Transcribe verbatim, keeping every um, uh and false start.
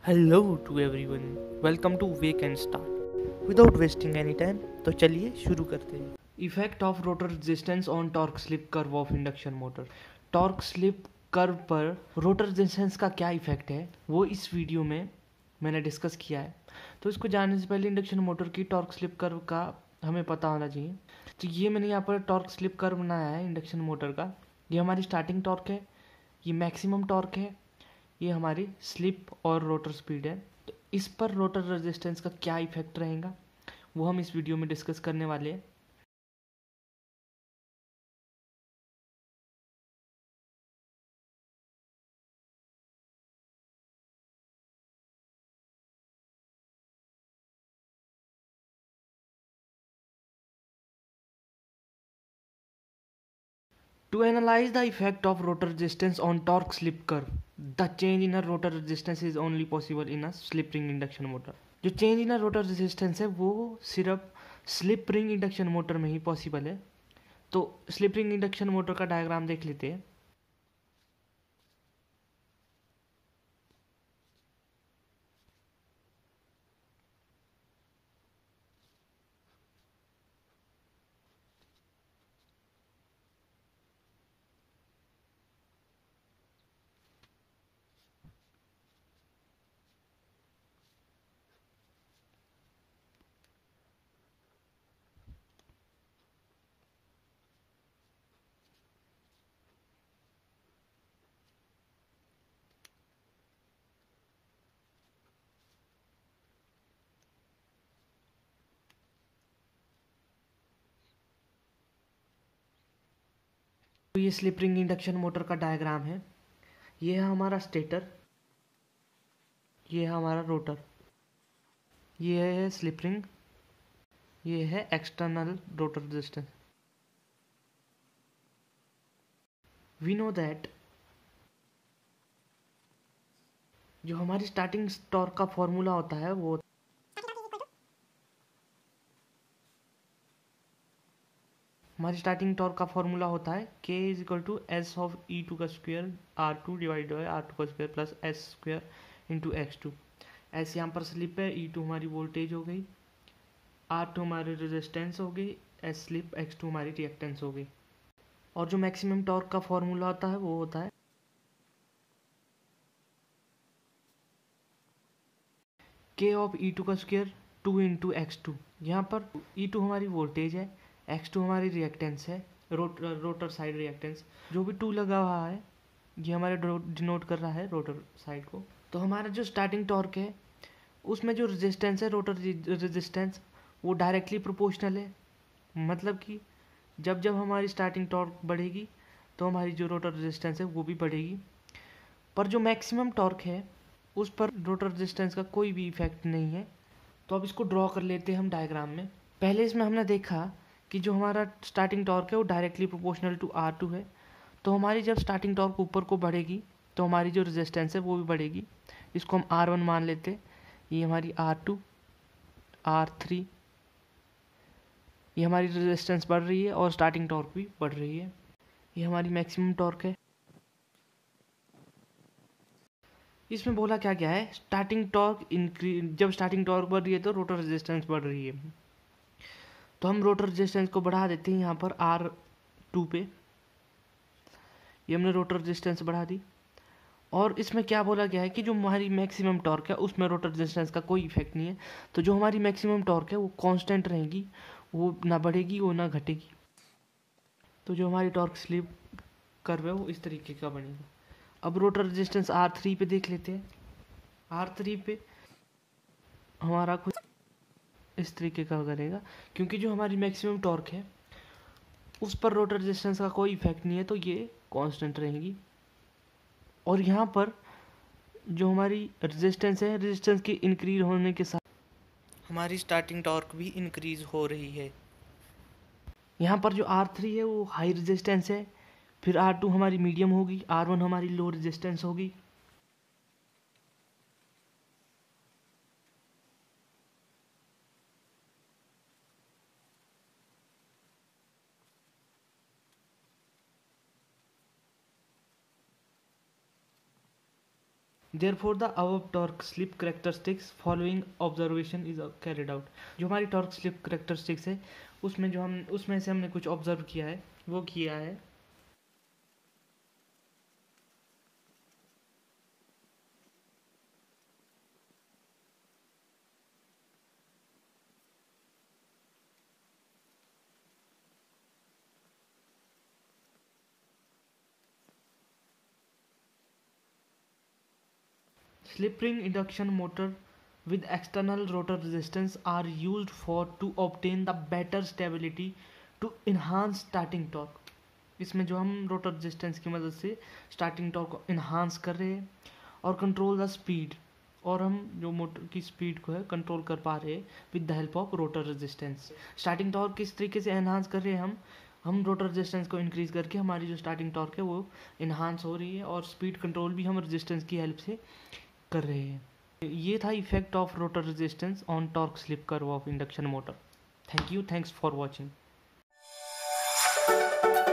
Hello to everyone, welcome to wake and start. Without wasting any time, तो चलिए शुरू करते हैं। Effect of rotor resistance on torque slip curve of induction motor. Torque slip curve पर rotor resistance का क्या effect है वो इस वीडियो में मैंने डिस्कस किया है। तो इसको जानने से पहले इंडक्शन मोटर की टॉर्क स्लिप कर्व का हमें पता होना चाहिए। तो ये मैंने यहाँ पर टॉर्क स्लिप कर्व बनाया है इंडक्शन मोटर का। ये हमारी स्टार्टिंग टॉर्क है, ये मैक्सिमम टॉर्क है, ये हमारी स्लिप और रोटर स्पीड है। तो इस पर रोटर रेजिस्टेंस का क्या इफेक्ट रहेगा वो हम इस वीडियो में डिस्कस करने वाले हैं। To analyze the effect of rotor resistance on torque slip curve, the change in a rotor resistance is only possible in a slip ring induction motor. जो चेंज इन रोटर रेजिस्टेंस है वो सिर्फ slip ring induction motor में ही possible है। तो slip ring induction motor का diagram देख लेते हैं। तो ये स्लिप रिंग इंडक्शन मोटर का डायग्राम है। ये है हमारा स्टेटर, ये है हमारा रोटर, ये है स्लिप रिंग, ये है external rotor resistance. We know that जो हमारी स्टार्टिंग टॉर्क का फॉर्मूला होता है वो हमारी स्टार्टिंग टॉर्क का फॉर्मूला होता है K is equal to S of E two का square R two divide by R two का square plus S square into X two. S यहाँ पर स्लिप है, ई टू हमारी वोल्टेज हो गई, आर टू हमारी रेजिस्टेंस हो गई, एस स्लिप, एक्स टू हमारी रिएक्टेंस हो गई। और जो मैक्सिमम टॉर्क का फॉर्मूला होता है वो होता है के ऑफ ई टू का square two into X two. यहाँ पर ई टू हमारी वोल्टेज है, एक्स टू हमारी रिएक्टेंस है, रोट रोटर साइड रिएक्टेंस। जो भी टू लगा हुआ है ये हमारे डिनोट कर रहा है रोटर साइड को। तो हमारा जो स्टार्टिंग टॉर्क है उसमें जो रेजिस्टेंस है रोटर रेजिस्टेंस वो डायरेक्टली प्रोपोर्शनल है। मतलब कि जब जब हमारी स्टार्टिंग टॉर्क बढ़ेगी तो हमारी जो रोटर रेजिस्टेंस है वो भी बढ़ेगी। पर जो मैक्सिमम टॉर्क है उस पर रोटर रेजिस्टेंस का कोई भी इफेक्ट नहीं है। तो अब इसको ड्रॉ कर लेते हैं हम डायग्राम में। पहले इसमें हमने देखा कि जो हमारा स्टार्टिंग टॉर्क है वो directly proportional to R two है। तो हमारी जब स्टार्टिंग टॉर्क ऊपर को बढ़ेगी तो हमारी जो रेजिस्टेंस है वो भी बढ़ेगी। इसको हम आर वन मान लेते हैं। ये हमारी आर टू, आर थ्री, ये हमारी रेजिस्टेंस बढ़ रही है और स्टार्टिंग टॉर्क भी बढ़ रही है। ये हमारी मैक्सिमम टॉर्क है। इसमें बोला क्या क्या है, स्टार्टिंग टॉर्क इंक्रीज, जब स्टार्टिंग टॉर्क बढ़ रही है तो रोटर रेजिस्टेंस बढ़ रही है। तो हम रोटर रेजिस्टेंस को बढ़ा देते हैं यहाँ पर आर टू पे। ये हमने रोटर रेजिस्टेंस बढ़ा दी। और इसमें क्या बोला गया है कि जो हमारी मैक्सिमम टॉर्क है उसमें रोटर रेजिस्टेंस का कोई इफेक्ट नहीं है। तो जो हमारी मैक्सिमम टॉर्क है वो कांस्टेंट रहेगी, वो ना बढ़ेगी वो ना घटेगी। तो जो हमारी टॉर्क स्लिप कर्व है वो इस तरीके का बनेगा। अब रोटर रेजिस्टेंस आर थ्री पे देख लेते हैं। आर थ्री पे हमारा कुछ इस तरीके का करेगा, क्योंकि जो हमारी मैक्सिमम टॉर्क है उस पर रोटर रेजिस्टेंस का कोई इफेक्ट नहीं है तो ये कांस्टेंट रहेगी। और यहाँ पर जो हमारी रेजिस्टेंस है, रेजिस्टेंस के इंक्रीज होने के साथ हमारी स्टार्टिंग टॉर्क भी इंक्रीज हो रही है। यहाँ पर जो आर थ्री है वो हाई रेजिस्टेंस है, फिर आर टू हमारी मीडियम होगी, आर वन हमारी लो रेजिस्टेंस होगी। Therefore the above torque slip characteristics following observation is carried out। जो हमारी टॉर्क स्लिप characteristics है उसमें जो हम उसमें से हमने कुछ ऑब्जर्व किया है वो किया है। Slip ring induction motor with external rotor resistance are used for to obtain the better stability to enhance starting torque। इसमें जो हम रोटर रेजिस्टेंस की मदद से स्टार्टिंग टॉर्क को इन्हांस कर रहे हैं और कंट्रोल द स्पीड, और हम जो मोटर की स्पीड को है कंट्रोल कर पा रहे हैं with the help of rotor resistance. Starting torque किस तरीके से एनहांस कर रहे हैं हम हम रोटर रेजिस्टेंस को इंक्रीज करके हमारी जो स्टार्टिंग टॉर्क है वो इन्हांस हो रही है, और स्पीड कंट्रोल भी हम रेजिस्टेंस की हेल्प से कर रहे हैं। ये था effect of rotor resistance on torque slip curve of induction motor. Thank you, thanks for watching.